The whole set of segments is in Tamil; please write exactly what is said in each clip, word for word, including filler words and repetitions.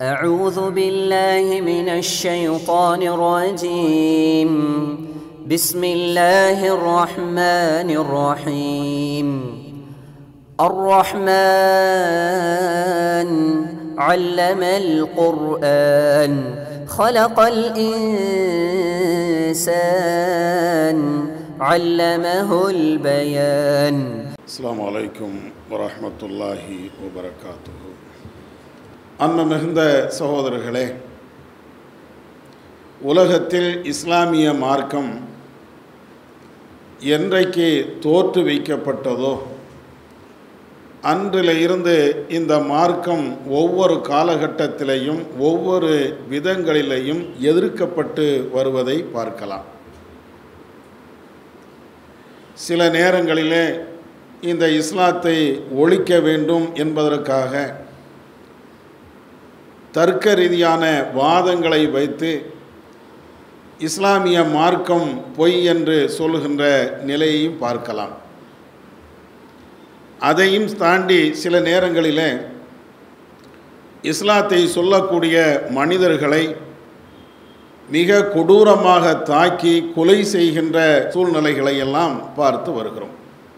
أعوذ بالله من الشيطان الرجيم بسم الله الرحمن الرحيم الرحمن علم القرآن خلق الإنسان علمه البيان. السلام عليكم ورحمة الله وبركاته. அன்பு மிகுந்த சகோதரர்களே, உலகத்தில் இஸ்லாமிய மார்க்கம் என்றைக்கு தோற்றுவிக்கப்பட்டதோ அன்றிலிருந்து இந்த மார்க்கம் ஒவ்வொரு காலகட்டத்திலையும் ஒவ்வொரு விதங்களிலேயும் எதிர்க்கப்பட்டு வருவதை பார்க்கலாம். சில நேரங்களிலே இந்த இஸ்லாத்தை ஒழிக்க வேண்டும் என்பதற்காக தர்க்க ரீதியான வாதங்களை வைத்து இஸ்லாமிய மார்க்கம் பொய் என்று சொல்கின்ற நிலையையும் பார்க்கலாம். அதையும் தாண்டி சில நேரங்களில் இஸ்லாத்தை சொல்லக்கூடிய மனிதர்களை மிக கொடூரமாக தாக்கி கொலை செய்கின்ற சூழ்நிலைகளை எல்லாம் பார்த்து வருகிறோம்.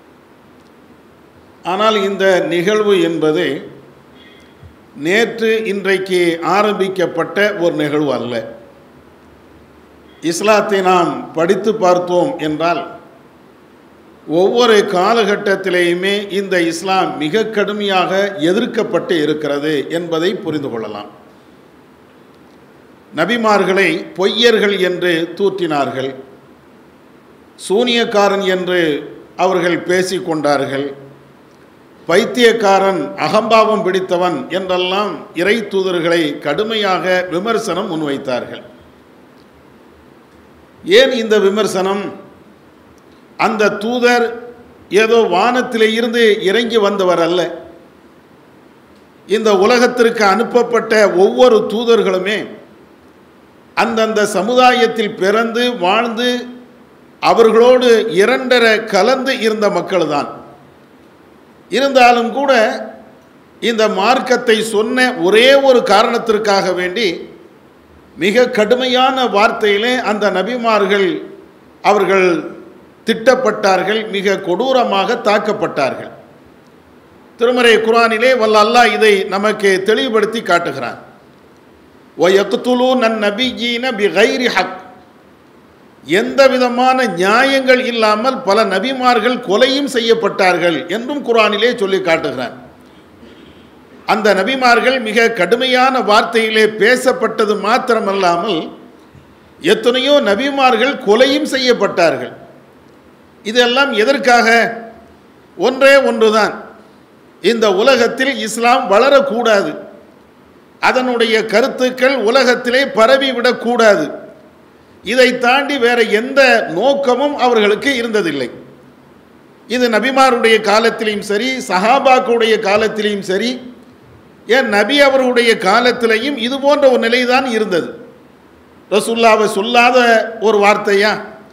ஆனால் இந்த நிகழ்வு என்பது நேற்று இன்றைக்கு ஆரம்பிக்கப்பட்ட ஒரு நிகழ்வு அல்ல. இஸ்லாத்தை நாம் படித்து பார்த்தோம் என்றால் ஒவ்வொரு காலகட்டத்திலேயுமே இந்த இஸ்லாம் மிக கடுமையாக எதிர்க்கப்பட்டு இருக்கிறது என்பதை புரிந்து கொள்ளலாம். நபிமார்களை பொய்யர்கள் என்று தூற்றினார்கள், சூனியக்காரன் என்று அவர்கள் பேசிக்கொண்டார்கள், பைத்தியக்காரன், அகம்பாவம் பிடித்தவன் என்றெல்லாம் இறை தூதர்களை கடுமையாக விமர்சனம் முன்வைத்தார்கள். ஏன் இந்த விமர்சனம்? அந்த தூதர் ஏதோ வானத்திலே இருந்து இறங்கி வந்தவர் அல்ல. இந்த உலகத்திற்கு அனுப்பப்பட்ட ஒவ்வொரு தூதர்களுமே அந்தந்த சமுதாயத்தில் பிறந்து வாழ்ந்து அவர்களோடு இரண்டரை கலந்து இருந்த மக்கள் தான். இருந்தாலும் கூட இந்த மார்க்கத்தை சொன்ன ஒரே ஒரு காரணத்திற்காக வேண்டி மிக கடுமையான வார்த்தையிலே அந்த நபிமார்கள் அவர்கள் திட்டப்பட்டார்கள், மிக கொடூரமாக தாக்கப்பட்டார்கள். திருமறை குர்ஆனிலே வல்ல அல்லாஹ் இதை நமக்கு தெளிவுபடுத்தி காட்டுகிறான். வயக்துலூன நபியீன பிகைரி ஹக், எந்த விதமான நியாயங்கள் இல்லாமல் பல நபிமார்கள் கொலையும் செய்யப்பட்டார்கள் என்றும் குர்ஆனிலே சொல்லி காட்டுகிறான். அந்த நபிமார்கள் மிக கடுமையான வார்த்தையிலே பேசப்பட்டது மாத்திரமல்லாமல் எத்தனையோ நபிமார்கள் கொலையும் செய்யப்பட்டார்கள். இதெல்லாம் எதற்காக? ஒன்றே ஒன்றுதான், இந்த உலகத்தில் இஸ்லாம் வளரக்கூடாது, அதனுடைய கருத்துக்கள் உலகத்திலே பரவிவிடக்கூடாது. இதை தாண்டி வேற எந்த நோக்கமும் அவர்களுக்கு இருந்ததில்லை. இது நபிமாருடைய காலத்திலையும் சரி, சஹாபாக்களுடைய காலத்திலையும் சரி, ஏன் நபி அவர்களுடைய காலத்திலையும் இது போன்ற ஒரு நிலைதான் இருந்தது. ரசூலுல்லாஹ் சொல்லாத ஒரு வார்த்தையா?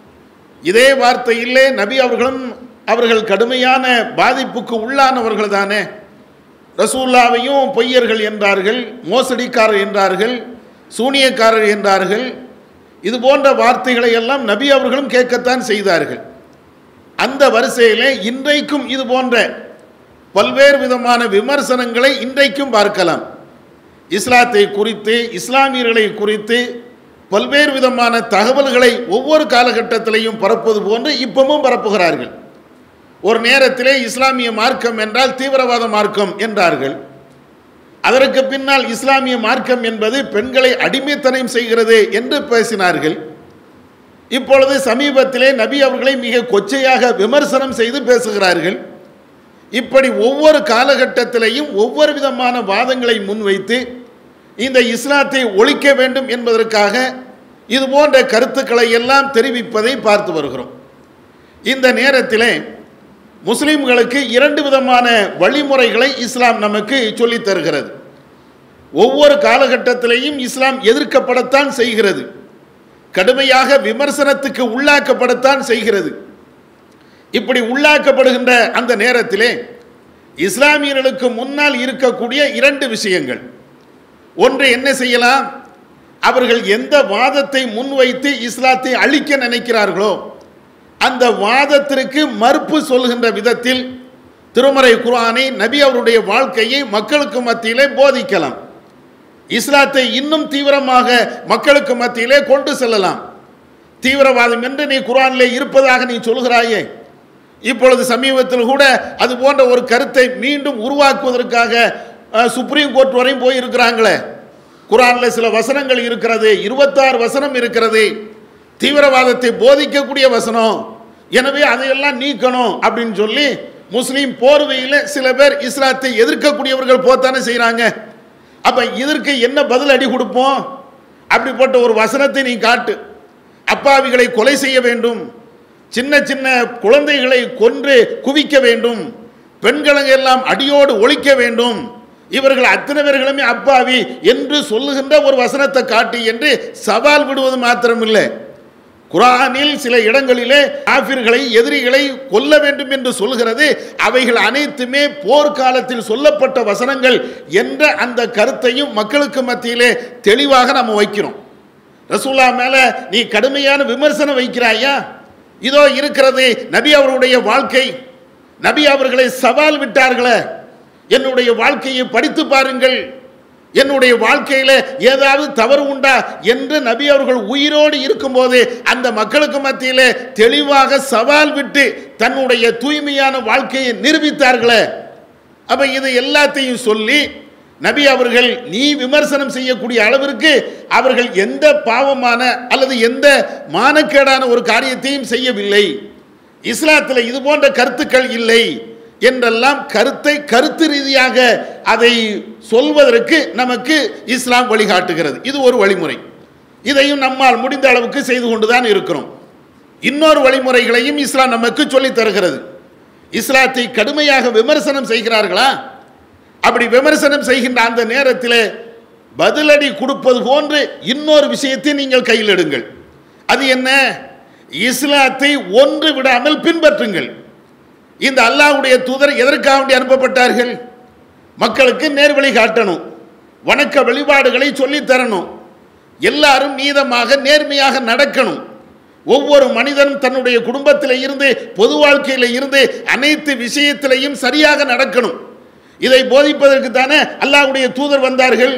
இதே வார்த்தையிலே நபி அவர்களும் அவர்கள் கடுமையான பாதிப்புக்கு உள்ளானவர்கள் தானே. ரசூலுல்லாஹ்வையும் பொய்யர்கள் என்றார்கள், மோசடிக்காரர் என்றார்கள், சூனியக்காரர் என்றார்கள். இது போன்ற வார்த்தைகளை எல்லாம் நபி அவர்களும் கேட்கத்தான் செய்தார்கள். அந்த வரிசையிலே இன்றைக்கும் இது போன்ற பல்வேறு விதமான விமர்சனங்களை இன்றைக்கும் பார்க்கலாம். இஸ்லாத்தை குறித்து, இஸ்லாமியர்களை குறித்து பல்வேறு விதமான தகவல்களை ஒவ்வொரு காலகட்டத்திலையும் பரப்புவது போன்று இப்பவும் பரப்புகிறார்கள். ஒரு நேரத்திலே இஸ்லாமிய மார்க்கம் என்றால் தீவிரவாத மார்க்கம் என்றார்கள். அதற்கு பின்னால் இஸ்லாமிய மார்க்கம் என்பது பெண்களை அடிமைத்தனம் செய்கிறது என்று பேசினார்கள். இப்பொழுது சமீபத்திலே நபி அவர்களை மிக கொச்சையாக விமர்சனம் செய்து பேசுகிறார்கள். இப்படி ஒவ்வொரு காலகட்டத்திலையும் ஒவ்வொரு விதமான வாதங்களை முன்வைத்து இந்த இஸ்லாத்தை ஒழிக்க வேண்டும் என்பதற்காக இது போன்ற கருத்துக்களை எல்லாம் தெரிவிப்பதை பார்த்து வருகிறோம். இந்த நேரத்திலே முஸ்லிம்களுக்கு இரண்டு விதமான வழிமுறைகளை இஸ்லாம் நமக்கு சொல்லித் தருகிறது. ஒவ்வொரு காலகட்டத்திலேயும் இஸ்லாம் எதிர்க்கப்படத்தான் செய்கிறது, கடுமையாக விமர்சனத்துக்கு உள்ளாக்கப்படத்தான் செய்கிறது. இப்படி உள்ளாக்கப்படுகின்ற அந்த நேரத்திலே இஸ்லாமியர்களுக்கு முன்னால் இருக்கக்கூடிய இரண்டு விஷயங்கள், ஒன்று என்ன செய்யலாம், அவர்கள் எந்த வாதத்தை முன்வைத்து இஸ்லாத்தை அழிக்க நினைக்கிறார்களோ அந்த வாதத்திற்கு மறுப்பு சொல்கின்ற விதத்தில் திருமறை குர்ஆனை, நபி அவருடைய வாழ்க்கையை மக்களுக்கு மத்தியிலே போதிக்கலாம். இஸ்லாத்தை இன்னும் தீவிரமாக மக்களுக்கு மத்தியிலே கொண்டு செல்லலாம். தீவிரவாதம் என்று நீ குர்ஆனிலே இருப்பதாக நீ சொல்கிறாயே, இப்பொழுது சமீபத்தில் கூட அது போன்ற ஒரு கருத்தை மீண்டும் உருவாக்குவதற்காக சுப்ரீம் கோர்ட் வரையும் போயிருக்கிறாங்களே. குர்ஆனில் சில வசனங்கள் இருக்கிறது, இருபத்தாறு வசனம் இருக்கிறது, தீவிரவாதத்தை போதிக்கக்கூடிய வசனம், எனவே அதையெல்லாம் நீக்கணும் அப்படின்னு சொல்லி முஸ்லீம் போர்வையில் சில பேர் இஸ்லாத்தை எதிர்க்கக்கூடியவர்கள் போத்தானே செய்கிறாங்க. அப்போ இதற்கு என்ன பதில் அடி கொடுப்போம்? அப்படிப்பட்ட ஒரு வசனத்தை நீ காட்டு. அப்பாவிகளை கொலை செய்ய வேண்டும், சின்ன சின்ன குழந்தைகளை கொன்று குவிக்க வேண்டும், பெண்களை எல்லாம் அடியோடு ஒழிக்க வேண்டும், இவர்கள் அத்தனை பேர்களுமே அப்பாவி என்று சொல்லுகின்ற ஒரு வசனத்தை காட்டி என்று சவால் விடுவது மாத்திரமில்லை, குர்ஆனில் சில இடங்களிலே காஃபிர்களை, எதிரிகளை கொல்ல வேண்டும் என்று சொல்கிறது. அவைகள் அனைத்துமே போர்க்காலத்தில் சொல்லப்பட்ட வசனங்கள் என்ற அந்த கருத்தையும் மக்களுக்கு மத்தியிலே தெளிவாக நாம் வைக்கிறோம். ரசூல்லா மேல நீ கடுமையான விமர்சனம் வைக்கிறாயா? இதோ இருக்கிறது நபி அவருடைய வாழ்க்கை, நபி அவர்களை சவால் விட்டார்களே, என்னுடைய வாழ்க்கையை படித்து பாருங்கள், என்னுடைய வாழ்க்கையில ஏதாவது தவறு உண்டா என்று நபி அவர்கள் உயிரோடு இருக்கும்போது அந்த மக்களுக்கு மத்தியிலே தெளிவாக சவால் விட்டு தன்னுடைய தூய்மையான வாழ்க்கையை நிரூபித்தார்களே. அப்ப இது எல்லாத்தையும் சொல்லி நபி அவர்கள் நீ விமர்சனம் செய்யக்கூடிய அளவிற்கு அவர்கள் எந்த பாவமான அல்லது எந்த மானக்கேடான ஒரு காரியத்தையும் செய்யவில்லை, இஸ்லாத்தில் இது போன்ற கருத்துக்கள் இல்லை என்றெல்லாம் கருத்தை கருத்து ரீதியாக அதை சொல்வதற்கு நமக்கு இஸ்லாம் வழிகாட்டுகிறது. இது ஒரு வழிமுறை. இதையும் நம்மால் முடிந்த அளவுக்கு செய்து கொண்டுதான் இருக்கிறோம். இன்னொரு வழிமுறைகளையும் இஸ்லாம் நமக்கு சொல்லித் தருகிறது. இஸ்லாத்தை கடுமையாக விமர்சனம் செய்கிறார்களா? அப்படி விமர்சனம் செய்கின்ற அந்த நேரத்தில் பதிலடி கொடுப்பது போன்று இன்னொரு விஷயத்தை நீங்கள் கையில் எடுங்கள். அது என்ன? இஸ்லாத்தை ஒன்று விடாமல் பின்பற்றுங்கள். இந்த அல்லாஹ்வுடைய தூதர் எதற்காக வேண்டி அனுப்பப்பட்டார்கள்? மக்களுக்கு நேர்வழி காட்டணும், வணக்க வழிபாடுகளை சொல்லித் தரணும், எல்லாரும் நீதமாக நேர்மையாக நடக்கணும், ஒவ்வொரு மனிதனும் தன்னுடைய குடும்பத்தில் இருந்து பொது வாழ்க்கையில் இருந்து அனைத்து விஷயத்திலையும் சரியாக நடக்கணும். இதை போதிப்பதற்கு தானே அல்லாஹ்வுடைய தூதர் வந்தார்கள்.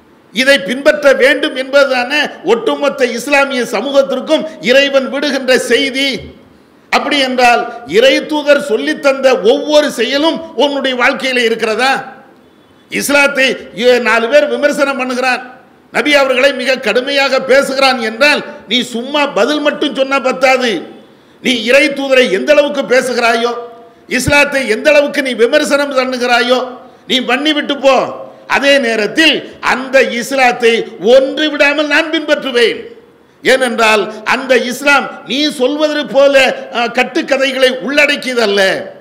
இதை பின்பற்ற வேண்டும் என்பதுதானே ஒட்டுமொத்த இஸ்லாமிய சமூகத்திற்கும் இறைவன் விடுகின்ற செய்தி. அப்படி என்றால் இறை தூதர் சொல்லித்தந்த ஒவ்வொரு செயலும் உன்னுடைய வாழ்க்கையில் இருக்கிறதா? இஸ்லாத்தை நாலு பேர் விமர்சனம் பண்ணுகிறான், நபி அவர்களை மிக கடுமையாக பேசுகிறான் என்றால் நீ சும்மா பதில் மட்டும் சொன்ன பத்தாது. நீ இறை தூதரை எந்த அளவுக்கு பேசுகிறாயோ, இஸ்லாத்தை எந்த அளவுக்கு நீ விமர்சனம் பண்ணுகிறாயோ நீ பண்ணி விட்டு போ. அதே நேரத்தில் அந்த இஸ்லாத்தை ஒன்று விடாமல் நான் பின்பற்றுவேன். ஏனென்றால் அந்த இஸ்லாம் நீ சொல்வது போல கட்டுக்கதைகளை உள்ளடக்கியதல்ல,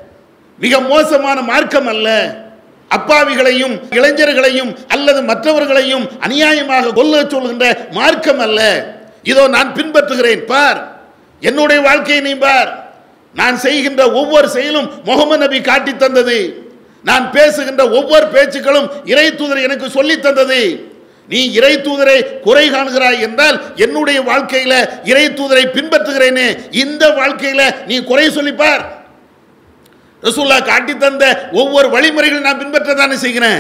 மிக மோசமான மார்க்கம் அல்ல, அப்பாவிகளையும் இளைஞர்களையும் அல்லது மற்றவர்களையும் அநியாயமாக கொல்ல சொல்கின்ற மார்க்கம் அல்ல. இதோ நான் பின்பற்றுகிறேன், பார், என்னுடைய வாழ்க்கையை நீ பார், நான் செய்கின்ற ஒவ்வொரு செயலும் முகமது நபி காட்டி தந்தது, நான் பேசுகின்ற ஒவ்வொரு பேச்சுக்களும் இறை தூதர் எனக்கு சொல்லி தந்தது. நீ இறை தூதரை குறை காணுகிறாய் என்றால் என்னுடைய வாழ்க்கையில இறை தூதரை பின்பற்றுகிறேனே, இந்த வாழ்க்கையில நீ குறை சொல்லிப்பார். ரசூலுல்லாஹ் காட்டி தந்த ஒவ்வொரு வழிமுறைகள் நான் பின்பற்றதானே செய்கிறேன்.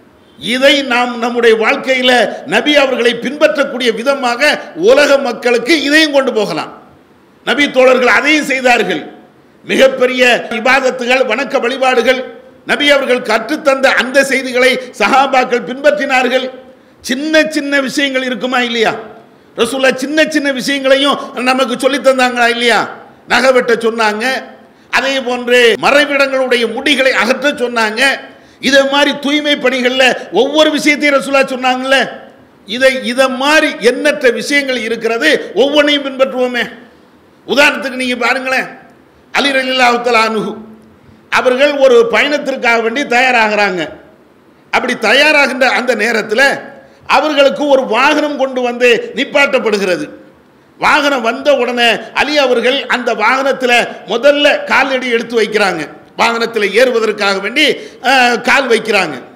இதை நாம் நம்முடைய வாழ்க்கையில நபி அவர்களை பின்பற்றக்கூடிய விதமாக உலக மக்களுக்கு இதையும் கொண்டு போகலாம். நபி தோழர்கள் அதையும் செய்தார்கள். மிகப்பெரிய இபாதத்துகள், வணக்க வழிபாடுகள், நபி அவர்கள் கற்றுத்தந்த அந்த செய்திகளை சஹாபாக்கள் பின்பற்றினார்கள். சின்ன சின்ன விஷயங்கள் இருக்குமா இல்லையா? ரசூலுல்லாஹ் சின்ன சின்ன விஷயங்களையும் நமக்கு சொல்லி தந்தாங்களா இல்லையா? நகை வெட்ட சொன்னாங்க, அதே போன்று மறைவிடங்களுடைய முடிகளை அகற்ற சொன்னாங்க. இதை மாதிரி தூய்மை பணிகளில் ஒவ்வொரு விஷயத்தையும் ரசூலுல்லாஹ் சொன்னாங்கல்ல. இதை இதை மாதிரி எண்ணற்ற விஷயங்கள் இருக்கிறது, ஒவ்வொன்றையும் பின்பற்றுவோமே. உதாரணத்துக்கு நீங்க பாருங்களேன், அலி ரலியல்லாஹு தஆலா அன்ஹு அவர்கள் ஒரு பயணத்திற்காக வேண்டி தயாராகிறாங்க. அப்படி தயாராகின்ற அந்த நேரத்தில் அவர்களுக்கு ஒரு வாகனம் கொண்டு வந்து நிப்பாட்டப்படுகிறது. வாகனம் வந்த உடனே அலி அவர்கள் அந்த வாகனத்தில் முதல்ல காலடி எடுத்து வைக்கிறாங்க. வாகனத்தில் ஏறுவதற்காக வேண்டி கால் வைக்கிறாங்க.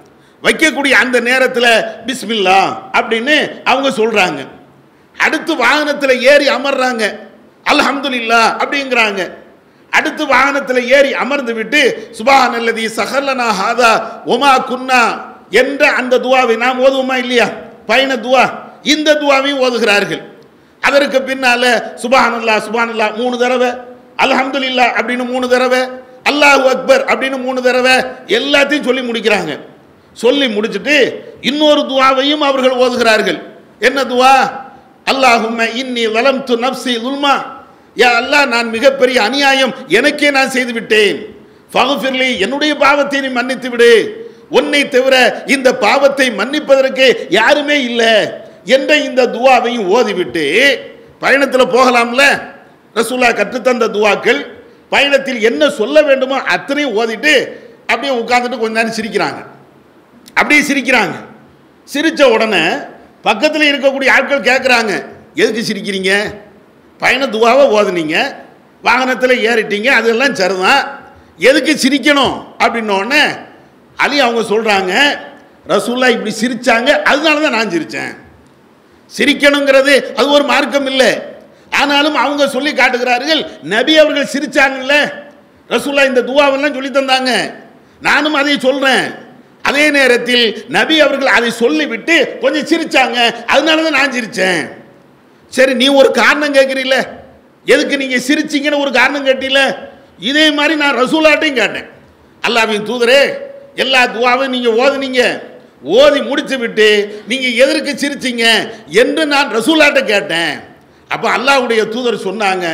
வைக்கக்கூடிய அந்த நேரத்தில் பிஸ்மில்லா அப்படின்னு அவங்க சொல்றாங்க. அடுத்து வாகனத்தில் ஏறி அமர்றாங்க, அல்ஹம்துலில்லாஹ் அப்படிங்கிறாங்க. அடுத்து வாகனத்தில் ஏறி அமர்ந்து விட்டு சுப்ஹானல்லதி சஹர்லனா ஹாதா ஒமா குன்னா என்ற அந்த துவாவை நாம் ஓதுவோமா இல்லையா, பயண துவா, இந்த துவாவையும் ஓதுகிறார்கள். அதற்கு பின்னால சுப்ஹானல்லாஹ் சுப்ஹானல்லாஹ் மூணு தடவை, அல்ஹம்துலில்லாஹ் அப்படின்னு மூணு தடவை, அல்லாஹு அக்பர் அப்படின்னு மூணு தடவை எல்லாத்தையும் சொல்லி முடிக்கிறாங்க. சொல்லி முடிச்சுட்டு இன்னொரு துவாவையும் அவர்கள் ஓதுகிறார்கள். என்ன துவா? அல்லாஹும்ம இன்னி வலம்து நப்சி லுல்மா, யா அல்லாஹ் நான் மிகப்பெரிய அநியாயம் எனக்கே நான் செய்து விட்டேன், ஃபக்ஃபிர்லி என்னுடைய பாவத்தை நீ மன்னித்து விடு, உன்னை தவிர இந்த பாவத்தை மன்னிப்பதற்கு யாருமே இல்லை என்ற இந்த துவாவையும் ஓதிவிட்டு பயணத்தில் போகலாம்ல. ரசூலுல்லாஹ் கற்றுத்தந்த துவாக்கள், பயணத்தில் என்ன சொல்ல வேண்டுமோ அத்தனையும் ஓதிட்டு அப்படியே உட்கார்ந்துட்டு கொஞ்ச நேரம் சிரிக்கிறாங்க. அப்படியே சிரிக்கிறாங்க. சிரித்த உடனே பக்கத்தில் இருக்கக்கூடிய ஆட்கள் கேட்குறாங்க, எதுக்கு சிரிக்கிறீங்க? பயண துவாவை ஓதுனீங்க, வாகனத்தில் ஏறிட்டீங்க, அதெல்லாம் சரிதான், எதுக்கு சிரிக்கணும் அப்படின்னோடனே அலி அவங்க சொல்கிறாங்க, ரசூலுல்லாஹ் இப்படி சிரித்தாங்க, அதனால தான் நான் சிரித்தேன். சிரிக்கணுங்கிறது அது ஒரு மார்க்கம் இல்லை. ஆனாலும் அவங்க சொல்லி காட்டுகிறார்கள், நபி அவர்கள் சிரிச்சாங்கல்ல, ரசூலுல்லாஹ் இந்த துவாவெல்லாம் சொல்லி தந்தாங்க, நானும் அதை சொல்கிறேன். அதே நேரத்தில் நபி அவர்கள் அதை சொல்லிவிட்டு கொஞ்சம் சிரிச்சாங்க, அதனால தான் நான் சிரித்தேன். சரி, நீ ஒரு காரணம் கேட்குறீல்ல, எதுக்கு நீங்கள் சிரிச்சிங்கன்னு ஒரு காரணம் கேட்டீல, இதே மாதிரி நான் ரசூலாட்டையும் கேட்டேன். அல்லாஹ்வின் தூதரே, எல்லா துவாவையும் நீங்கள் ஓதுனீங்க, ஓதி முடிச்சு விட்டு நீங்கள் எதற்கு சிரிச்சிங்க என்று நான் ரசூலாட்ட கேட்டேன். அப்போ அல்லாஹ்வுடைய தூதர் சொன்னாங்க,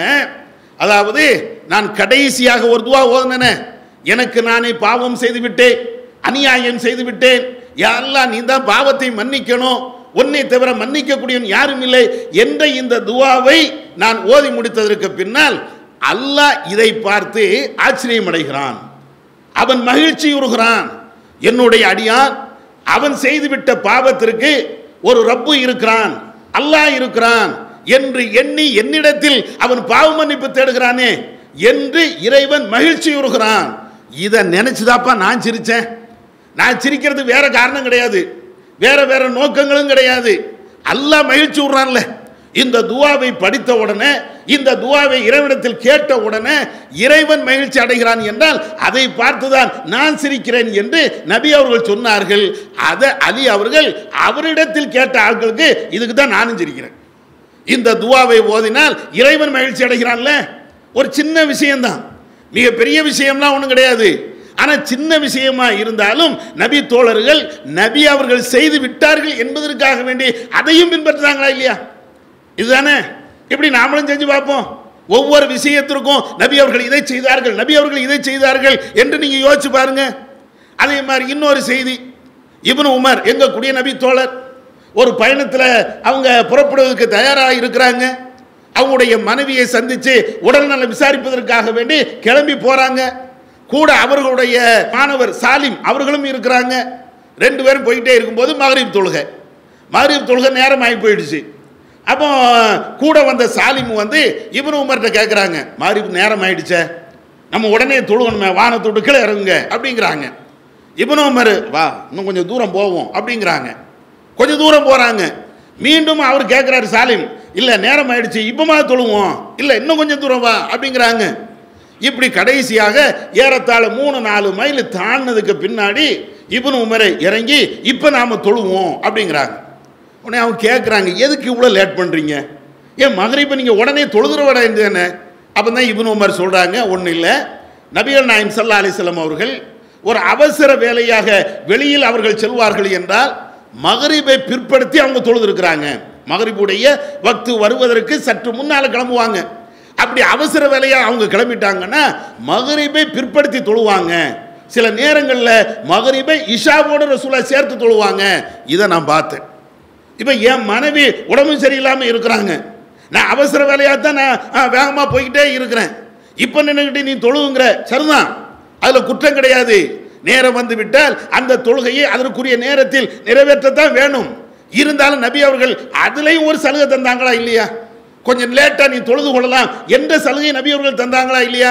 அதாவது நான் கடைசியாக ஒரு துவா ஓதுனேனே, எனக்கு நானே பாவம் செய்து விட்டேன், அநியாயம் செய்து விட்டேன், யா அல்லாஹ் நீ தான் பாவத்தை மன்னிக்கணும், உன்னை தவிர மன்னிக்கக்கூடியவன் யாரும் இல்லை என்ற இந்த துவாவை நான் ஓதி முடித்ததற்கு பின்னால் அல்லாஹ் இதை பார்த்து ஆச்சரியம் அடைகிறான், அவன் மகிழ்ச்சியுறுகிறான். என்னுடைய அடியான் அவன் செய்துவிட்ட பாவத்திற்கு ஒரு ரப்பு இருக்கிறான், அல்லாஹ் இருக்கிறான் என்று எண்ணி என்னிடத்தில் அவன் பாவ மன்னிப்பு தேடுகிறானே என்று இறைவன் மகிழ்ச்சியுறுகிறான். இதை நினைச்சுதாப்பா நான் சிரிச்சேன். நான் சிரிக்கிறது வேற காரணம் கிடையாது, வேற வேற நோக்கங்களும் கிடையாது. அல்லாஹ் மகிழ்ச்சி விடுறான்ல. இந்த துவாவை படித்த உடனே, இந்த துவாவை இறைவனிடத்தில் கேட்ட உடனே இறைவன் மகிழ்ச்சி அடைகிறான் என்றால் அதை பார்த்துதான் நான் சிரிக்கிறேன் என்று நபி அவர்கள் சொன்னார்கள். அதை அலி அவர்கள் அவரிடத்தில் கேட்ட ஆட்களுக்கு இதுக்கு தான் நானும் சிரிக்கிறேன். இந்த துவாவை ஓதினால் இறைவன் மகிழ்ச்சி அடைகிறான்ல. ஒரு சின்ன விஷயம்தான், மிக பெரிய விஷயம்லாம் ஒன்றும் கிடையாது. ஆனால் சின்ன விஷயமா இருந்தாலும் நபி தோழர்கள் நபி அவர்கள் செய்து விட்டார்கள் என்பதற்காக வேண்டி அதையும் பின்பற்றுறாங்களா இல்லையா? இதுதானே. இப்படி நாமளும் செஞ்சு பார்ப்போம். ஒவ்வொரு விஷயத்திற்கும் நபி அவர்கள் இதை செய்தார்கள், நபி அவர்கள் இதை செய்தார்கள் என்று நீங்க யோசிச்சு பாருங்க. அதே மாதிரி இன்னொரு செய்தி, இப்னு உமர் எங்க கூடிய நபி தோழர் ஒரு பயணத்தில் அவங்க புறப்படுவதற்கு தயாராக இருக்கிறாங்க. அவங்களுடைய மனைவியை சந்தித்து உடல்நலம் விசாரிப்பதற்காக வேண்டி கிளம்பி போறாங்க. கூட அவர்களுடைய மாணவர் சாலிம் அவர்களும் இருக்கிறாங்க. ரெண்டு பேரும் போயிட்டே இருக்கும்போது மகரிப் தொழுகை மகரிப் தொழுகை நேரம் ஆகி போயிடுச்சு. அப்போ கூட வந்த சாலிம் வந்து இப்னு உமர்கிட்ட கேட்குறாங்க, மகரிப் நேரம் ஆயிடுச்சே, நம்ம உடனே தொழுகணுமே, வானத்தோடு கீழே இறங்குங்க அப்படிங்கிறாங்க. இப்னு உமர் வா இன்னும் கொஞ்சம் தூரம் போவோம் அப்படிங்கிறாங்க. கொஞ்சம் தூரம் போகிறாங்க. மீண்டும் அவர் கேட்குறாரு சாலிம், இல்லை நேரம் ஆயிடுச்சு, இப்போமா தொழுவோம், இல்லை இன்னும் கொஞ்சம் தூரம் வா அப்படிங்கிறாங்க. இப்படி கடைசியாக ஏறத்தாழ மூணு நாலு மைல் தாண்டினதுக்கு பின்னாடி இப்னு உமரை இறங்கி இப்போ நாம் தொழுவோம் அப்படிங்கிறாங்க. உடனே அவங்க கேட்குறாங்க, எதுக்கு இவ்வளோ லேட் பண்ணுறீங்க, ஏன் மகரிப்பை நீங்கள் உடனே தொழுதுற விட இருந்தேன்னு. அப்போ தான் இப்னு உமர் சொல்கிறாங்க, ஒன்றும் இல்லை, நபிகள் நாயகம் ஸல்லல்லாஹு அலைஹி வஸல்லம் அவர்கள் ஒரு அவசர வேலையாக வெளியில் அவர்கள் செல்வார்கள் என்றால் மகரிப்பை பிற்படுத்தி அவங்க தொழுதுருக்கிறாங்க. மகரிப்புடைய வக்து வருவதற்கு சற்று முன்னால் கிளம்புவாங்க. அப்படி அவசர வேலையாக அவங்க கிளம்பிட்டாங்கன்னா மகரிப்பை பிற்படுத்தி தொழுவாங்க. சில நேரங்களில் மகரிப்பை இஷாவோட ரசூலா சேர்த்து தொழுவாங்க. இதை நான் பார்த்தேன். இப்போ என் மனைவி உடம்பு சரியில்லாமல் இருக்கிறாங்க, நான் அவசர வேலையாக தான் நான் வேகமாக போய்கிட்டே இருக்கிறேன். இப்போ நின்றுக்கிட்டு நீ தொழுவுங்கிற, சரிதான், அதில் குற்றம் கிடையாது. நேரம் வந்து விட்டால் அந்த தொழுகையை அதற்குரிய நேரத்தில் நிறைவேற்றத்தான் வேணும். இருந்தாலும் நபி அவர்கள் அதுலேயும் ஒரு சலுகை தந்தாங்களா இல்லையா? கொஞ்சம் லேட்டாக நீ தொழுது கொள்ளலாம் என்ற சலுகை நபி அவர்கள் தந்தாங்களா இல்லையா?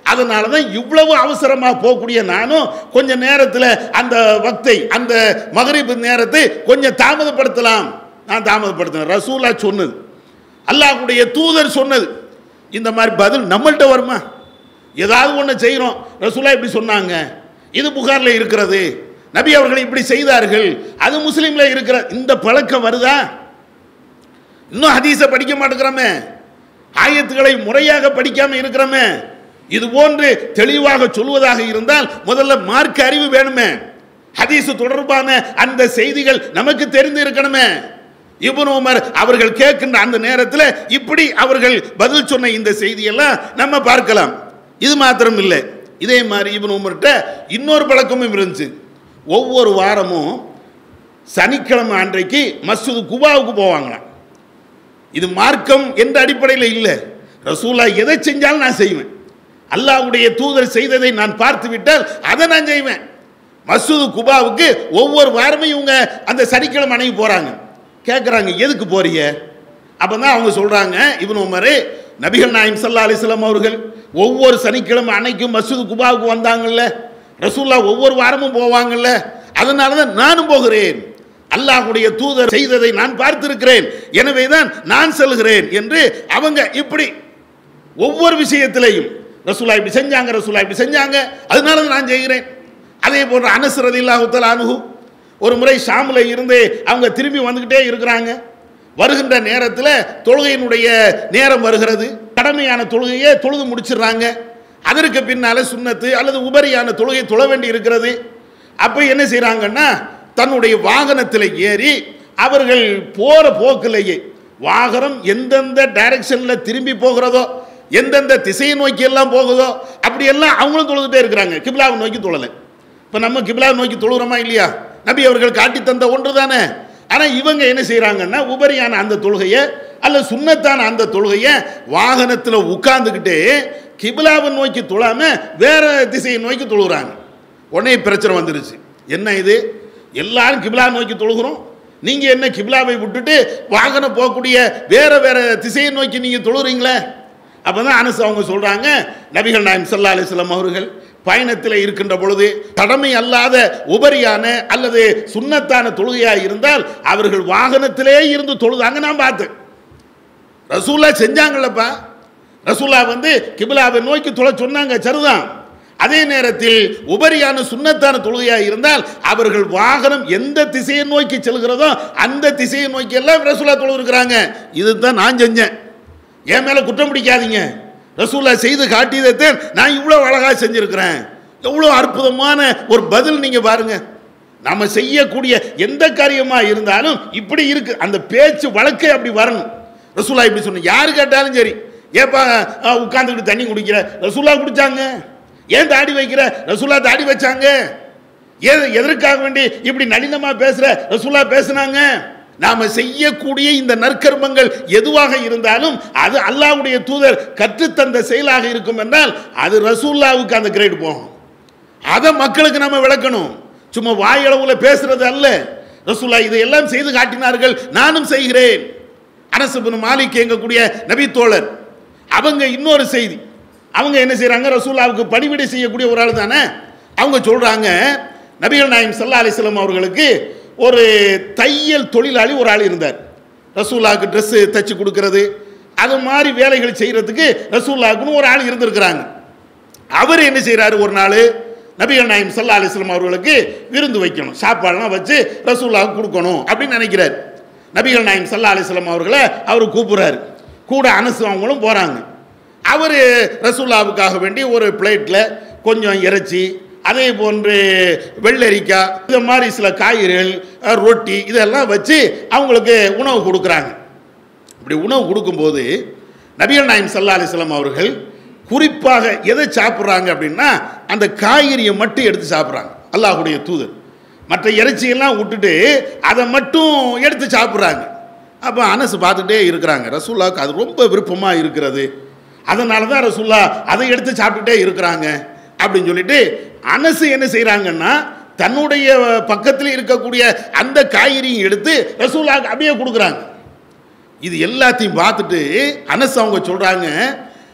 அதனால தான் இவ்வளவு அவசரமாக போகக்கூடிய நானும் கொஞ்ச நேரத்தில் அந்த வக்தை அந்த மகரிப் நேரத்தை கொஞ்சம் தாமதப்படுத்தலாம். நான் தாமதப்படுத்தினேன். ரசூலா சொன்னது, அல்லாஹ்வுடைய தூதர் சொன்னது. இந்த மாதிரி பதில் நம்மள்கிட்ட வருமா? ஏதாவது ஒன்று செய்கிறோம், ரசூலா இப்படி சொன்னாங்க, இது புகாரில் இருக்கிறது, நபி அவர்கள் இப்படி செய்தார்கள், அது முஸ்லீமில் இருக்கிற இந்த பழக்கம் வருதா? இன்னும் ஹதீஸை படிக்க மாட்டேங்கிறோமே, ஆயத்துக்களை முறையாக படிக்காமல் இருக்கிறோமே. இது போன்று தெளிவாக சொல்வதாக இருந்தால் முதல்ல மார்க்க அறிவு வேணுமே, ஹதீஸ் தொடர்பான அந்த செய்திகள் நமக்கு தெரிந்து இருக்கணுமே. இப்னு உமர் அவர்கள் கேட்கின்ற அந்த நேரத்தில் இப்படி அவர்கள் பதில் சொன்ன இந்த செய்தியெல்லாம் நம்ம பார்க்கலாம். இது மாத்திரம் இல்லை, இதே மாதிரி இப்னு உமர்கிட்ட இன்னொரு பழக்கமும் இருந்துச்சு. ஒவ்வொரு வாரமும் சனிக்கிழமை அன்றைக்கு மஸ்ஜிது குபாவுக்கு போவாங்களாம். இது மார்க்கம் என்ற அடிப்படையில் இல்லை, ரசூலா எதை செஞ்சாலும் நான் செய்வேன், அல்லாஹ்வுடைய தூதர் செய்ததை நான் பார்த்து விட்டால் அதை நான் செய்வேன். மஸ்ஜிது குபாவுக்கு ஒவ்வொரு வாரமும் இவங்க அந்த சனிக்கிழமை அன்னைக்கு போகிறாங்க. கேட்குறாங்க, எதுக்கு போறீங்க? அப்போ தான் அவங்க சொல்கிறாங்க, இப்னு உமர், நபிகள் நாயகம் ஸல்லல்லாஹு அலைஹி வஸல்லம் அவர்கள் ஒவ்வொரு சனிக்கிழமை அன்னைக்கும் மஸ்ஜிது குபாவுக்கு வந்தாங்கல்ல, ரசூல்லா ஒவ்வொரு வாரமும் போவாங்கல்ல, அதனால தான் நானும் போகிறேன், அல்லாஹ்வுடைய தூதர் செய்ததை நான் பார்த்திருக்கிறேன், எனவே தான் நான் செல்கிறேன் என்று அவங்க இப்படி ஒவ்வொரு விஷயத்திலையும் ரசூலா இப்படி செஞ்சாங்க, ரசூலா இப்படி செஞ்சாங்க, அதனால தான் நான் செய்கிறேன். அதே போன்ற அனஸ் ரலியல்லாஹு தஆலா அன்ஹு ஒரு முறை ஷாமில் இருந்து அவங்க திரும்பி வந்துக்கிட்டே இருக்கிறாங்க. வருகின்ற நேரத்தில் தொழுகையினுடைய நேரம் வருகிறது, கடமையான தொழுகையை தொழுது முடிச்சிடுறாங்க. அதற்கு பின்னால் சுன்னத்து அல்லது உபரியான தொழுகை தொழ வேண்டி இருக்கிறது. அப்போ என்ன செய்கிறாங்கன்னா, தன்னுடைய வாகனத்தில் ஏறி அவர்கள் போகிற போக்கிலேயே வாகனம் எந்தெந்த டைரக்ஷனில் திரும்பி போகிறதோ, எந்தெந்த திசையை நோக்கி எல்லாம் போகுதோ அப்படியெல்லாம் அவங்களும் தொழுதுகிட்டே இருக்கிறாங்க. கிப்லாவை நோக்கி தொழலை. இப்போ நம்ம கிப்லாவை நோக்கி தொழுகிறோமா இல்லையா? நபி அவர்கள் காட்டி தந்த ஒன்று தானே. ஆனால் இவங்க என்ன செய்கிறாங்கன்னா, உபரியான அந்த தொழுகையை அல்ல சுன்னத்தான அந்த தொழுகையை வாகனத்தில் உட்கார்ந்துக்கிட்டு கிப்லாவை நோக்கி தொழாம வேற திசையை நோக்கி தொழுகிறாங்க. உடனே பிரச்சனை வந்துருச்சு. என்ன இது, எல்லாரும் கிப்லா நோக்கி தொழுகிறோம், நீங்கள் என்ன கிப்லாவை விட்டுட்டு வாகனம் போகக்கூடிய வேற வேற திசையை நோக்கி நீங்கள் தொழுகிறீங்களே? அப்போ தான் அனஸ் அவங்க சொல்கிறாங்க, நபிகள் நாயகம் ஸல்லல்லாஹு அலைஹி வஸல்லம் அவர்கள் பயணத்தில் இருக்கின்ற பொழுது கடமை அல்லாத உபரியான அல்லது சுன்னத்தான தொழுகையாக இருந்தால் அவர்கள் வாகனத்திலே இருந்து தொழுதாங்க. நான் பார்த்தேன். ரசூலா செஞ்சாங்களப்பா, ரசூலா வந்து கிப்லாவை நோக்கி தொழ சொன்னாங்க, சரிதான். அதே நேரத்தில் உபரியான சுன்னத்தான தொழுகையாக இருந்தால் அவர்கள் வாகனம் எந்த திசையை நோக்கி செல்கிறதோ அந்த திசையை நோக்கி எல்லாம் ரசூலா தொழுகிறாங்க. இதுதான் நான் செஞ்சேன், என் மேலே குற்றம் பிடிக்காதீங்க. ரசூலா செய்து காட்டியதை நான் இவ்வளோ அழகாக செஞ்சுருக்கிறேன். எவ்வளோ அற்புதமான ஒரு பதில் நீங்கள் பாருங்கள். நம்ம செய்யக்கூடிய எந்த காரியமாக இருந்தாலும் இப்படி இருக்கு, அந்த பேச்சு வழக்கை அப்படி வரணும். ரசூலா இப்படி சொன்ன யாரு கேட்டாலும் சரி, ஏப்பா உட்காந்துக்கிட்டு தண்ணி குடிக்கிற, ரசூலா குடித்தாங்க. ஏன் தாடி வைக்கிற, ரசூலா தாடி வச்சாங்க. ஏன் எதற்காக வேண்டி இப்படி நளினமாக பேசுகிற, ரசூலா பேசுனாங்க. நாம் செய்யக்கூடிய இந்த நற்கர்மங்கள் எதுவாக இருந்தாலும் அது அல்லாஹ்வுடைய தூதர் கற்றுத்தந்த செயலாக இருக்கும் என்றால் அது ரசூலுல்லாவுக்கு அந்த கிரேட் போகும். அதை மக்களுக்கு நம்ம விளக்கணும். சும்மா வாயளவில் பேசுறது அல்ல. ரசூலுல்லாஹ் இதையெல்லாம் செய்து காட்டினார்கள், நானும் செய்கிறேன். அனஸ் இப்னு மாலிக் எங்கக்கூடிய நபி தோழர், அவங்க இன்னொரு செய்தி, அவங்க என்ன செய்கிறாங்க, ரசூலுல்லாவுக்கு பணிவிடை செய்யக்கூடிய ஒரு ஆள் தானே. அவங்க சொல்கிறாங்க, நபிகள் நாயகம் ஸல்லல்லாஹு அலைஹி வஸல்லம் அவர்களுக்கு ஒரு தையல் தொழிலாளி ஒரு ஆள் இருந்தார். ரசூலுல்லாஹ்க்கு ட்ரெஸ்ஸு தைச்சு கொடுக்கறது அது மாதிரி வேலைகள் செய்கிறதுக்கு ரசூலுல்லாஹ்க்குன்னு ஒரு ஆள் இருந்திருக்கிறாங்க. அவர் என்ன செய்கிறாரு, ஒரு நாள் நபிகள் நாயகம் ஸல்லல்லாஹு அலைஹி வஸல்லம் அவர்களுக்கு விருந்து வைக்கணும், சாப்பாடுலாம் வச்சு ரசூலுல்லாஹ்க்கு கொடுக்கணும் அப்படின்னு நினைக்கிறார். நபிகள் நாயகம் ஸல்லல்லாஹு அலைஹி வஸல்லம் அவர்களை அவர் கூப்பிட்றாரு. கூட அனஸ் அவங்களும் போகிறாங்க. அவர் ரசூலுல்லாஹ்வுக்காக வேண்டி ஒரு பிளேட்டில் கொஞ்சம் இறைச்சி, அதே போன்று வெள்ளரிக்காய், இந்த மாதிரி சில காய்கறிகள், ரொட்டி இதெல்லாம் வச்சு அவங்களுக்கு உணவு கொடுக்குறாங்க. இப்படி உணவு கொடுக்கும்போது நபிகள் நாயகம் ஸல்லல்லாஹு அலைஹி வஸல்லம் அவர்கள் குறிப்பாக எதை சாப்பிட்றாங்க அப்படின்னா அந்த காய்கறியை மட்டும் எடுத்து சாப்பிட்றாங்க. அல்லாஹ்வுடைய தூதர் மற்ற இறைச்சியெல்லாம் விட்டுட்டு அதை மட்டும் எடுத்து சாப்பிட்றாங்க. அப்போ அனஸ் பார்த்துட்டே இருக்கிறாங்க, ரசூலுல்லாஹ்வுக்கு அது ரொம்ப விருப்பமாக இருக்கிறது, அதனால தான் ரசூலுல்லாஹ் அதை எடுத்து சாப்பிட்டுட்டே இருக்கிறாங்க அப்படின்னு சொல்லிட்டு அனஸ் என்ன செய்கிறாங்கன்னா தன்னுடைய பக்கத்தில் இருக்கக்கூடிய அந்த காய்கறியும் எடுத்து ரசூலுல்லாஹ்வுக்கு அப்படியே கொடுக்குறாங்க. இது எல்லாத்தையும் பார்த்துட்டு அனஸ் அவங்க சொல்கிறாங்க,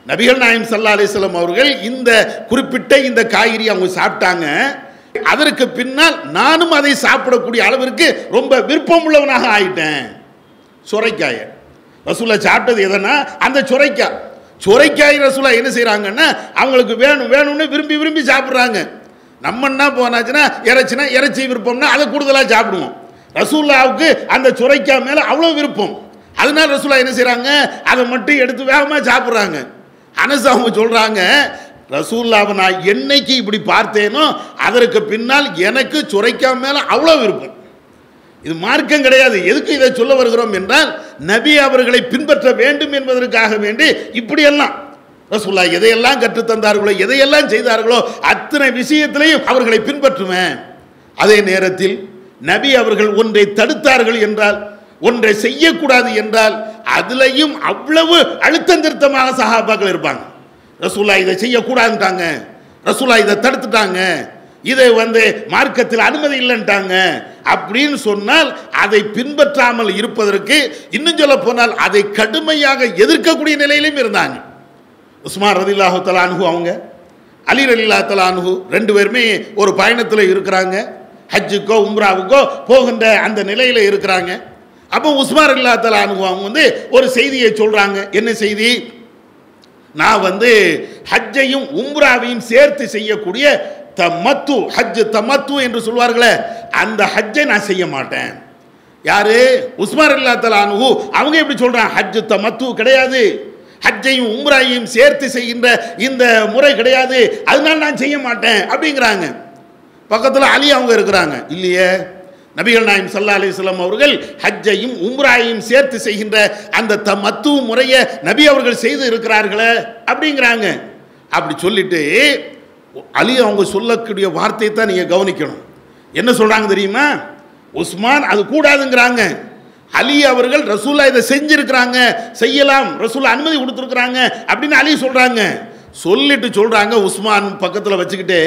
நபிகள் நாயகம் ஸல்லல்லாஹு அலைஹி வஸல்லம் அவர்கள் இந்த குறிப்பிட்ட இந்த காய்கறி அவங்க சாப்பிட்டாங்க. அதற்கு பின்னால் நானும் அதை சாப்பிடக்கூடிய அளவிற்கு ரொம்ப விருப்பம் உள்ளவனாக ஆயிட்டேன். சுரைக்காய ரசூலா சாப்பிட்டது எதனா அந்த சுரைக்காய். சுரைக்காய் ரசூலா என்ன செய்கிறாங்கன்னா அவங்களுக்கு வேணும் வேணும்னு விரும்பி விரும்பி சாப்பிட்றாங்க. நம்ம என்ன போனாச்சுன்னா இறைச்சினா இறைச்சி விருப்பம்னா அதை கூடுதலாக சாப்பிடுவோம். ரசூல்லாவுக்கு அந்த சுரைக்காய் மேலே அவ்வளோ விருப்பம். அதனால ரசூலா என்ன செய்கிறாங்க, அதை மட்டும் எடுத்து வேகமாக சாப்பிட்றாங்க. அனஸ் அவங்க சொல்கிறாங்க, ரசூல்லாவை நான் என்னைக்கு இப்படி பார்த்தேனோ அதற்கு பின்னால் எனக்கு சுரைக்காய் மேலே அவ்வளோ விருப்பம். இது மார்க்கம் கிடையாது. எதுக்கு இதை சொல்ல வருகிறோம் என்றால் நபி அவர்களை பின்பற்ற வேண்டும் என்பதற்காக வேண்டி இப்படியெல்லாம் ரசூல்லா எதையெல்லாம் கற்றுத்தந்தார்களோ எதையெல்லாம் செய்தார்களோ அத்தனை விஷயத்திலையும் அவர்களை பின்பற்றுவேன். அதே நேரத்தில் நபி அவர்கள் ஒன்றை தடுத்தார்கள் என்றால், ஒன்றை செய்யக்கூடாது என்றால் அதுலேயும் அவ்வளவு அழுத்தம் திருத்தமாக சஹாபாக்கள் இருப்பாங்க. ரசூல்லா இதை செய்யக்கூடாதுட்டாங்க, ரசூல்லா இதை தடுத்துட்டாங்க, இதை வந்து மார்க்கத்தில் அனுமதி இல்லைன்ட்டாங்க அப்படின்னு சொன்னால் அதை பின்பற்றாமல் இருப்பதற்கு, இன்னும் சொல்ல போனால் அதை கடுமையாக எதிர்க்கக்கூடிய நிலையிலும் இருந்தாங்க. உஸ்மான் ரலியல்லாஹு தஆலா அன்ஹு அவங்க, அலி ரலியல்லாஹு தஆலா அன்ஹு ரெண்டு பேருமே ஒரு பயணத்தில் இருக்கிறாங்க. ஹஜ்ஜுக்கோ உம்ராவுக்கோ போகின்ற அந்த நிலையில் இருக்கிறாங்க. அப்போ உஸ்மான் ரலியல்லாஹு தஆலா அன்ஹு அவங்க வந்து ஒரு செய்தியை சொல்கிறாங்க. என்ன செய்தி? நான் வந்து ஹஜ்ஜையும் உம்ராவையும் சேர்த்து செய்யக்கூடிய தமத்து, ஹஜ் தமத்து என்று சொல்வார்களே, அந்த ஹஜ்ஜை நான் செய்ய மாட்டேன். யாரு? உஸ்மான் ரலியல்லாஹு தஆலா அன்ஹு அவங்க எப்படி சொல்றாங்க? ஹஜ் தமத்து கிடையாது, ஹஜ்ஜையும் உம்ராவையும் சேர்த்து செய்கின்ற இந்த முறை கிடையாது, அதனால நான் செய்ய மாட்டேன் அப்படிங்கிறாங்க. பக்கத்தில் அலி அவங்க இருக்கிறாங்க. இல்லையே, நபிகள் நாயகம் ஸல்லல்லாஹு அலைஹி வஸல்லம் அவர்கள் ஹஜ்ஜையும் உம்ராவையும் சேர்த்து செய்கின்ற அந்த தமத்து முறையை நபி அவர்கள் செய்து இருக்கிறார்களே அப்படிங்கிறாங்க. அப்படி சொல்லிட்டு அலி அவங்க சொல்லக்கூடிய வார்த்தையை தான் நீங்கள் கவனிக்கணும். என்ன சொல்கிறாங்க தெரியுமா? உஸ்மான் அது கூடாதுங்கிறாங்க. அலி அவர்கள் ரசூலா இதை செஞ்சிருக்கிறாங்க, செய்யலாம், ரசூலா அனுமதி கொடுத்துருக்குறாங்க அப்படின்னு அலி சொல்கிறாங்க. சொல்லிட்டு சொல்கிறாங்க, உஸ்மான் பக்கத்தில் வச்சுக்கிட்டு,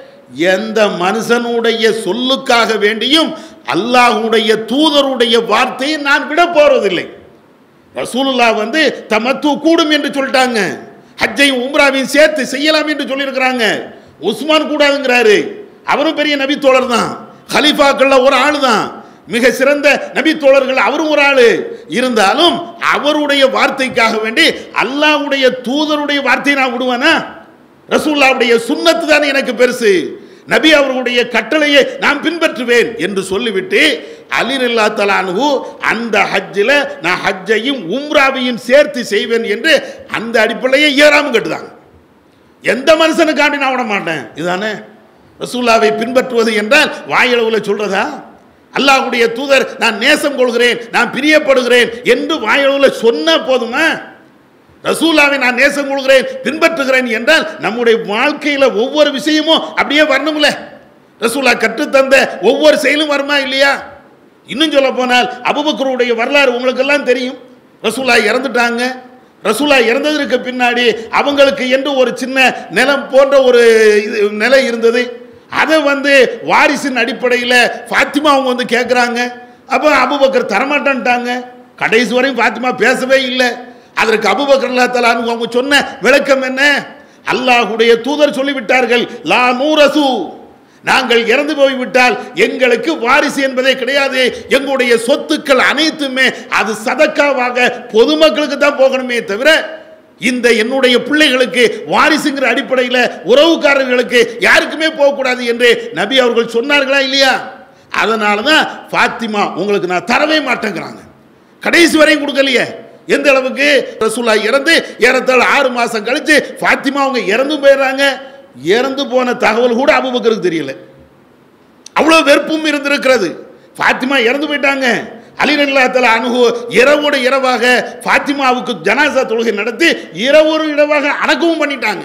எந்த மனுஷனுடைய சொல்லுக்காக வேண்டியும் அல்லாஹ்வுடைய தூதருடைய வார்த்தையை நான் விட போறதில்லை. ரசூலுல்லாஹ் வந்து தமத்து கூடும் என்று சொல்லிட்டாங்க, ஹஜ்ஜையும் உம்ராவையும் சேர்த்து செய்யலாம் என்று சொல்லியிருக்கிறாங்க. உஸ்மான் கூடாதுங்கிறாரு. அவரும் பெரிய நபி தோழர் தான், ஹலீஃபாக்கள்ல ஒரு ஆளு தான், மிக சிறந்த நபி தோழர்கள் அவரும் ஒரு ஆளு. இருந்தாலும் அவருடைய வார்த்தைக்காக வேண்டி அல்லாஹ்வுடைய தூதருடைய வார்த்தையை நான் விடுவேனா? ரசூலுல்லாஹ்வுடைய சுன்னத்து தான் எனக்கு பெருசு, நபி அவர்களுடைய கட்டளையை நான் பின்பற்றுவேன் என்று சொல்லிவிட்டு அலி ரலியல்லாஹு தஆலா அன்ஹு அந்த ஹஜ்ஜில் நான் ஹஜ்ஜையும் உம்ராவையும் சேர்த்து செய்வேன் என்று அந்த அடிப்படையை ஏறாமல் கட்டுதாங்க. எந்த மனுஷனுக்காண்டி நான் விட மாட்டேன். இதுதானே ரசூலுல்லாவை பின்பற்றுவது என்றால் வாயளவில் சொல்றதா? அல்லாஹ்வுடைய தூதர் நான் நேசம் கொள்கிறேன், நான் பிரியப்படுகிறேன் என்று வாயளவில் சொன்ன போதுமா? ரசூலுல்லாவை நான் நேசம் கொள்கிறேன், பின்பற்றுகிறேன் என்றால் நம்முடைய வாழ்க்கையில் ஒவ்வொரு விஷயமும் அப்படியே வரணும்ல. ரசூலுல்லாஹ் கற்றுத்தந்த ஒவ்வொரு செயலும் வருமா இல்லையா? இன்னும் சொல்ல போனால் அபூபக்கருடைய வரலாறு உங்களுக்கு எல்லாம் தெரியும். ரசூலுல்லாஹ் இறந்துட்டாங்க. ரசூலுல்லாஹ் இறந்ததற்கு பின்னாடி அவங்களுக்கு என்று ஒரு சின்ன நிலம் போன்ற ஒரு நிலை இருந்தது. அதை வந்து வாரிசின் அடிப்படையில் ஃபாத்திமா அவங்க வந்து கேட்குறாங்க. அப்போ அபூபக்கர் தரமாட்டான்ட்டாங்க. கடைசி வரையும் ஃபாத்திமா பேசவே இல்லை. அதற்கு அபூபக்கர் ரலியல்லாஹு தஆலா அன்ஹு அவங்க சொன்ன விளக்கம் என்ன? அல்லாஹ்வுடைய தூதர் சொல்லிவிட்டார்கள், லா நூரசு, நாங்கள் இறந்து போய்விட்டால் எங்களுக்கு வாரிசு என்பதே கிடையாது, எங்களுடைய சொத்துக்கள் அனைத்துமே அது சதக்காவாக பொதுமக்களுக்கு தான் போகணுமே தவிர இந்த என்னுடைய பிள்ளைகளுக்கு வாரிசுங்கிற அடிப்படையில் உறவுக்காரர்களுக்கு யாருக்குமே போகக்கூடாது என்று நபி அவர்கள் சொன்னார்களா இல்லையா? அதனால தான் ஃபாத்திமா உங்களுக்கு நான் தரவே மாட்டேங்கிறாங்க. கடைசி வரையும் கொடுக்கலையே. எந்த அளவுக்கு? ரசூலுல்லாஹ் இறந்து ஏறத்தாழ ஆறு மாதம் கழிச்சு ஃபாத்திமா அவங்க இறந்து போயிடுறாங்க. இறந்து போன தகவல் கூட அபூபக்கருக்கு தெரியல. அவ்வளோ வெறுப்பும் இருந்திருக்கிறது. ஃபாத்திமா இறந்து போயிட்டாங்க. அலி ரலியல்லாஹு தஆலா அன்ஹு இரவோடு இரவாக ஃபாத்திமாவுக்கு ஜனாசா தொழுகை நடத்தி இரவோடு இரவாக அடக்கவும் பண்ணிட்டாங்க.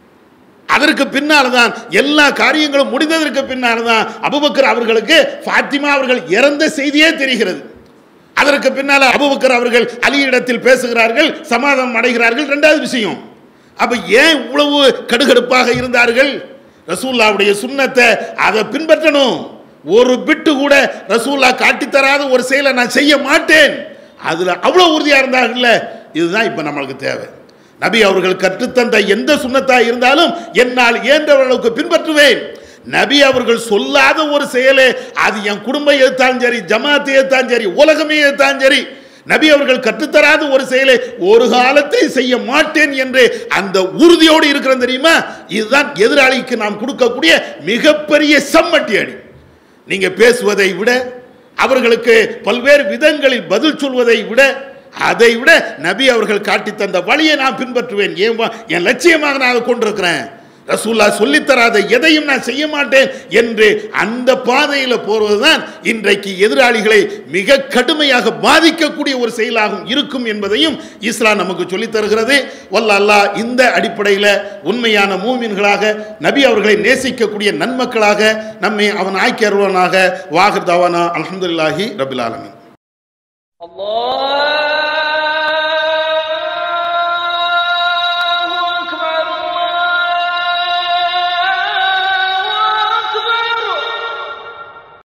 அதற்கு பின்னால் தான் எல்லா காரியங்களும் முடிந்ததற்கு பின்னால் தான் அபூபக்கர் அவர்களுக்கு ஃபாத்திமா அவர்கள் இறந்த செய்தியே தெரிகிறது. அதற்கு பின்னால் அபூபக்கர் அவர்கள் அலியிடத்தில் பேசுகிறார்கள், சமாதானம் அடைகிறார்கள். ரெண்டாவது விஷயம், அப்ப ஏன் இவ்வளவு கடுகடுப்பாக இருந்தார்கள்? ரசூலுல்லாஹ்வுடைய சுன்னத்தை அதை பின்பற்றணும். ஒரு பிட்டு கூட ரசூலுல்லாஹ் காட்டித்தராத ஒரு செயலை நான் செய்ய மாட்டேன், அதுல அவ்வளவு உறுதியா இருந்தாங்கல்ல. இதுதான் இப்ப நம்மளுக்கு தேவை. நபி அவர்கள் கற்றுத்தந்த எந்த சுன்னத்தா இருந்தாலும் என்னால் இயன்ற அளவுக்கு பின்பற்றுவேன். நபி அவர்கள் சொல்லாத ஒரு செயலே அது என் குடும்பம் எடுத்தாலும் சரி, ஜமாத்தை எடுத்தாலும் சரி, உலகமே எடுத்தாலும் சரி, நபி அவர்கள் கற்றுத்தராத ஒரு செயலை ஒரு காலத்தை செய்ய மாட்டேன் என்று அந்த உறுதியோடு இருக்கிறது தெரியுமா? இதுதான் எதிராளிக்கு நாம் கொடுக்கக்கூடிய மிகப்பெரிய சம்மட்டி அடி. நீங்க பேசுவதை விட, அவர்களுக்கு பல்வேறு விதங்களில் பதில் சொல்வதை விட, அதை விட நபி அவர்கள் காட்டி தந்த வழியை நான் பின்பற்றுவேன். ஏன் என் லட்சியமாக நான் அதை கொண்டிருக்கிறேன். ரசூல்லா சொல்லித்தராத எதையும் நான் செய்ய மாட்டேன் என்று அந்த பாதையில் போவதுதான் இன்றைக்கு எதிராளிகளை மிக கடுமையாக பாதிக்கக்கூடிய ஒரு செயலாகவும் இருக்கும் என்பதையும் இஸ்லாம் நமக்கு சொல்லித் தருகிறது. வல்ல அல்லாஹ் இந்த அடிப்படையில் உண்மையான மூமின்களாக, நபி அவர்களை நேசிக்கக்கூடிய நன்மக்களாக நம்மை அவன் ஆக்கி அருள்வானாக. வாஹிர் தவானா அல்ஹம்துலில்லாஹி ரப்பில் ஆலமீன். அல்லாஹ்